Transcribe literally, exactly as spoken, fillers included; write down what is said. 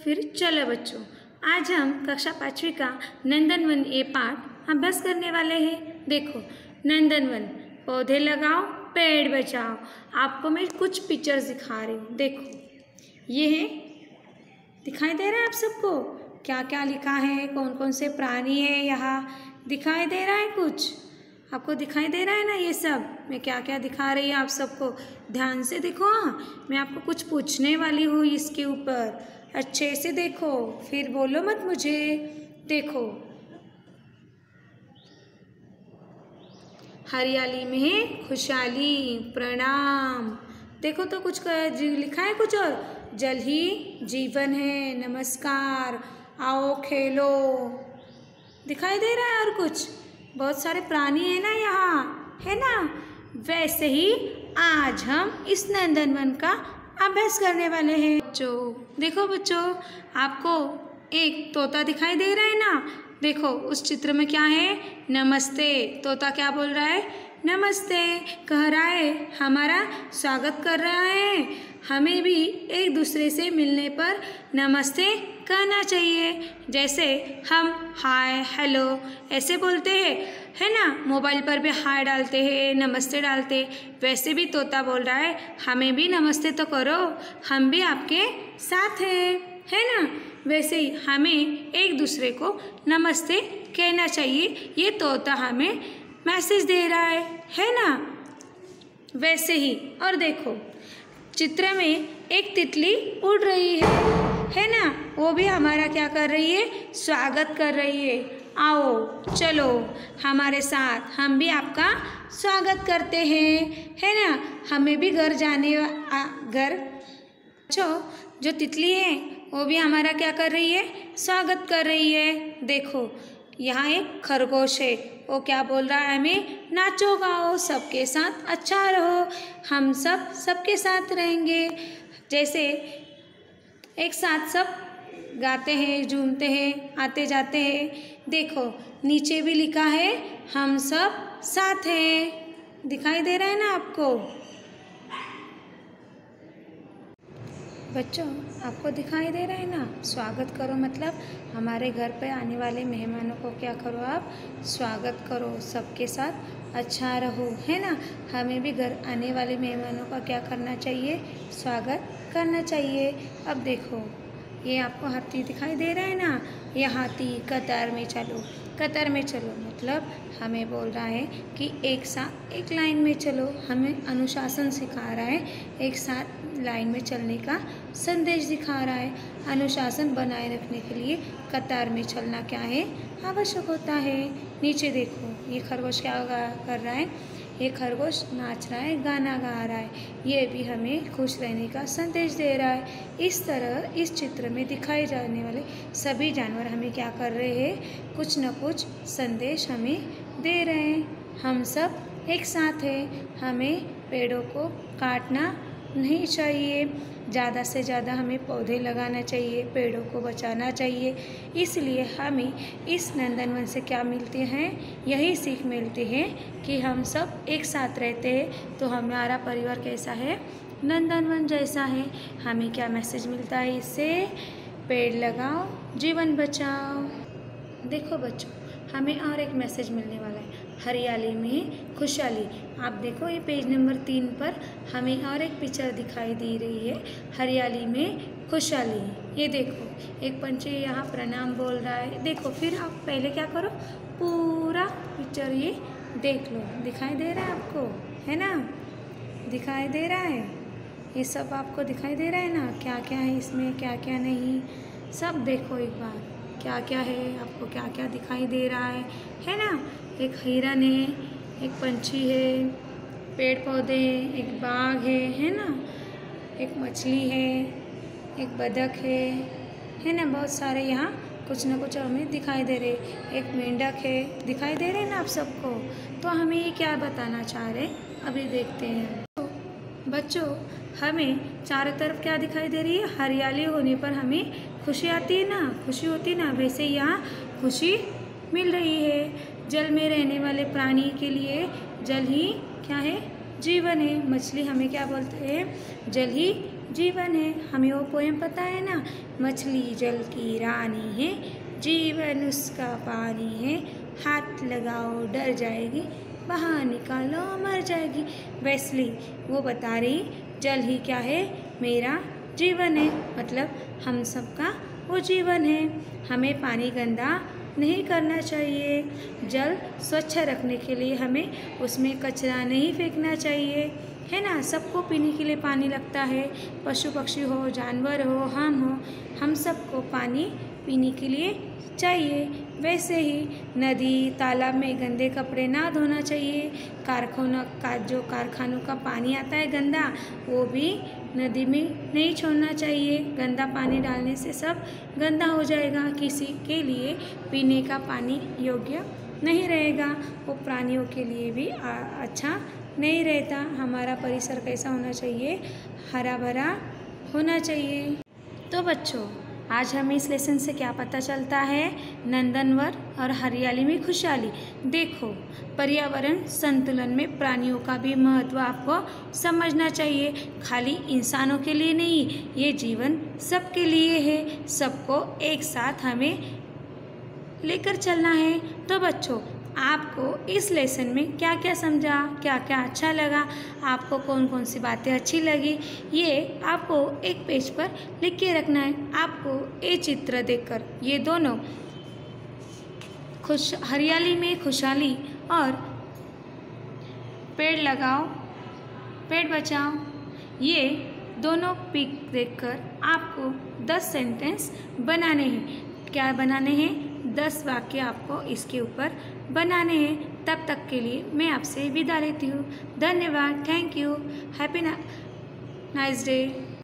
फिर चलो बच्चों, आज हम कक्षा पाँचवीं का नंदनवन ए पाठ अभ्यास करने वाले हैं। देखो, नंदनवन, पौधे लगाओ पेड़ बचाओ। आपको मैं कुछ पिक्चर्स दिखा रही हूँ। देखो, ये है, दिखाई दे रहा है आप सबको क्या क्या लिखा है, कौन कौन से प्राणी है यहाँ दिखाई दे रहा है? कुछ आपको दिखाई दे रहा है ना? ये सब मैं क्या क्या दिखा रही हूँ आप सबको, ध्यान से देखो। हाँ, मैं आपको कुछ पूछने वाली हूँ इसके ऊपर, अच्छे से देखो, फिर बोलो मत मुझे। देखो, हरियाली में खुशहाली, प्रणाम। देखो तो कुछ लिखा है कुछ और, जल ही जीवन है, नमस्कार, आओ खेलो। दिखाई दे रहा है? और कुछ बहुत सारे प्राणी है ना यहाँ, है ना? वैसे ही आज हम इस नंदनवन का अभ्यास करने वाले हैं बच्चों। देखो बच्चों, आपको एक तोता दिखाई दे रहा है ना? देखो उस चित्र में क्या है? नमस्ते। तोता क्या बोल रहा है? नमस्ते कह रहा है, हमारा स्वागत कर रहा है। हमें भी एक दूसरे से मिलने पर नमस्ते कहना चाहिए, जैसे हम हाय हेलो ऐसे बोलते हैं, है ना? मोबाइल पर भी हाय डालते हैं, नमस्ते डालते, वैसे भी तोता बोल रहा है हमें भी नमस्ते तो करो, हम भी आपके साथ हैं, है ना? वैसे ही हमें एक दूसरे को नमस्ते कहना चाहिए। ये तोता हमें मैसेज दे रहा है, है ना? वैसे ही, और देखो चित्र में एक तितली उड़ रही है, है ना? वो भी हमारा क्या कर रही है? स्वागत कर रही है। आओ चलो हमारे साथ, हम भी आपका स्वागत करते हैं, है ना? हमें भी घर जाने घर जो जो तितली है वो भी हमारा क्या कर रही है? स्वागत कर रही है। देखो यहाँ एक खरगोश है, वो क्या बोल रहा है? हमें नाचो गाओ, सबके साथ अच्छा रहो, हम सब सबके साथ रहेंगे। जैसे एक साथ सब गाते हैं, झूमते हैं, आते जाते हैं। देखो नीचे भी लिखा है हम सब साथ हैं। दिखाई दे रहा है ना आपको? बच्चों आपको दिखाई दे रहा है ना? स्वागत करो मतलब हमारे घर पे आने वाले मेहमानों को क्या करो? आप स्वागत करो, सबके साथ अच्छा रहो, है ना? हमें भी घर आने वाले मेहमानों का क्या करना चाहिए? स्वागत करना चाहिए। अब देखो ये आपको हाथी दिखाई दे रहा है ना? ये हाथी कतार में चलो, कतार में चलो मतलब हमें बोल रहा है कि एक साथ एक लाइन में चलो, हमें अनुशासन सिखा रहा है, एक साथ लाइन में चलने का संदेश दिखा रहा है। अनुशासन बनाए रखने के लिए कतार में चलना क्या है? आवश्यक होता है। नीचे देखो ये खरगोश क्या कर रहा है? ये खरगोश नाच रहा है, गाना गा रहा है, ये भी हमें खुश रहने का संदेश दे रहा है। इस तरह इस चित्र में दिखाए जाने वाले सभी जानवर हमें क्या कर रहे हैं? कुछ न कुछ संदेश हमें दे रहे हैं। हम सब एक साथ हैं, हमें पेड़ों को काटना नहीं चाहिए, ज़्यादा से ज़्यादा हमें पौधे लगाना चाहिए, पेड़ों को बचाना चाहिए। इसलिए हमें इस नंदनवन से क्या मिलते हैं? यही सीख मिलती है कि हम सब एक साथ रहते हैं तो हमारा परिवार कैसा है? नंदनवन जैसा है। हमें क्या मैसेज मिलता है इससे? पेड़ लगाओ जीवन बचाओ। देखो बच्चों, हमें और एक मैसेज मिलने वाला है, हरियाली में खुशहाली। आप देखो ये पेज नंबर तीन पर हमें और एक पिक्चर दिखाई दे रही है, हरियाली में खुशहाली। ये देखो एक पंछी यहाँ प्रणाम बोल रहा है। देखो फिर आप पहले क्या करो? पूरा पिक्चर ये देख लो। दिखाई दे रहा है आपको, है ना? दिखाई दे रहा है? ये सब आपको दिखाई दे रहा है ना? क्या क्या है इसमें, क्या क्या नहीं, सब देखो एक बार, क्या क्या है, आपको क्या क्या दिखाई दे रहा है, है ना? एक हिरन है, एक पंछी है, पेड़ पौधे हैं, एक बाघ है, है ना? एक मछली है, एक बतख है, है ना? बहुत सारे यहाँ कुछ ना कुछ हमें दिखाई दे रहे। एक मेंढक है, दिखाई दे रहे हैं ना आप सबको? तो हमें ये क्या बताना चाह रहे अभी देखते हैं। तो बच्चों हमें चारों तरफ क्या दिखाई दे रही है? हरियाली होने पर हमें खुशी आती है ना, खुशी होती है ना? वैसे यहाँ खुशी मिल रही है। जल में रहने वाले प्राणी के लिए जल ही क्या है? जीवन है। मछली हमें क्या बोलते हैं? जल ही जीवन है। हमें वो पोएम पता है ना, मछली जल की रानी है, जीवन उसका पानी है, हाथ लगाओ डर जाएगी, बाहर निकालो मर जाएगी। वैसली वो बता रही जल ही क्या है, मेरा जीवन है, मतलब हम सबका वो जीवन है। हमें पानी गंदा नहीं करना चाहिए। जल स्वच्छ रखने के लिए हमें उसमें कचरा नहीं फेंकना चाहिए, है ना। सबको पीने के लिए पानी लगता है, पशु पक्षी हो, जानवर हो, हम हो, हम सबको पानी पीने के लिए चाहिए। वैसे ही नदी तालाब में गंदे कपड़े ना धोना चाहिए। कारखानों का जो कारखानों का पानी आता है गंदा, वो भी नदी में नहीं छोड़ना चाहिए। गंदा पानी डालने से सब गंदा हो जाएगा, किसी के लिए पीने का पानी योग्य नहीं रहेगा, वो प्राणियों के लिए भी आ, अच्छा नहीं रहता। हमारा परिसर कैसा होना चाहिए, हरा भरा होना चाहिए। तो बच्चों, आज हमें इस लेसन से क्या पता चलता है, नंदनवन और हरियाली में खुशहाली। देखो, पर्यावरण संतुलन में प्राणियों का भी महत्व आपको समझना चाहिए। खाली इंसानों के लिए नहीं, ये जीवन सबके लिए है। सबको एक साथ हमें लेकर चलना है। तो बच्चों, आपको इस लेसन में क्या क्या समझा, क्या क्या अच्छा लगा, आपको कौन कौन सी बातें अच्छी लगी, ये आपको एक पेज पर लिख के रखना है। आपको ये चित्र देखकर ये दोनों खुश हरियाली में खुशहाली और पेड़ लगाओ पेड़ बचाओ, ये दोनों पिक देखकर आपको दस सेंटेंस बनाने हैं। क्या बनाने हैं? दस वाक्य आपको इसके ऊपर बनाने हैं। तब तक के लिए मैं आपसे विदा लेती हूँ। धन्यवाद। Thank you. Happy nice day.